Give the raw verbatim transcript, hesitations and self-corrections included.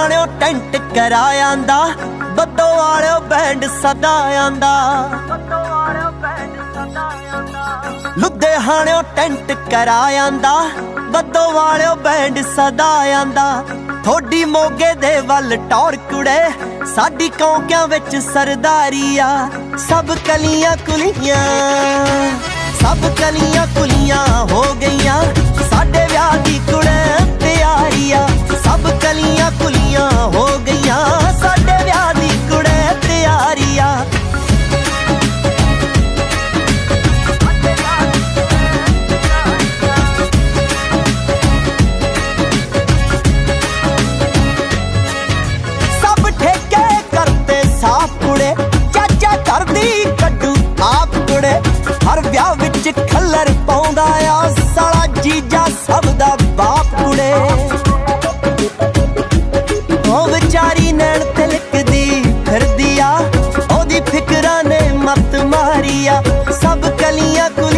लुधियाणियों tent कराया आंदा, बद्दो वालियों band सदा आंदा। लुधियाणियों टेंट कराया आंदा, बद्दो वालियों बैंड सदा आंदा। थोड़ी मोगे दे वल टौर कुड़े, साडी कौंकियां विच सरदारी आ। सब कलियां कुलियां, सब कलियां कुलियां हो गईयां, साडे व्याह दी कुड़े तैयारी आ। सब कलियां कुलियां हो गईयां, साडे व्याह दी कुड़े तैयारी आ। सब ठेके करते साफ कुड़े, चाचा करदी कड्डू आप कुड़े। हर व्याह विच खल्लर पाउंदा आ, साला जीजा सब दा बाप कुड़े। ओ विचारी नैन तिलकदी फिरदी आ, ओदी फिकरां ने मत मारी आ। सब कलियां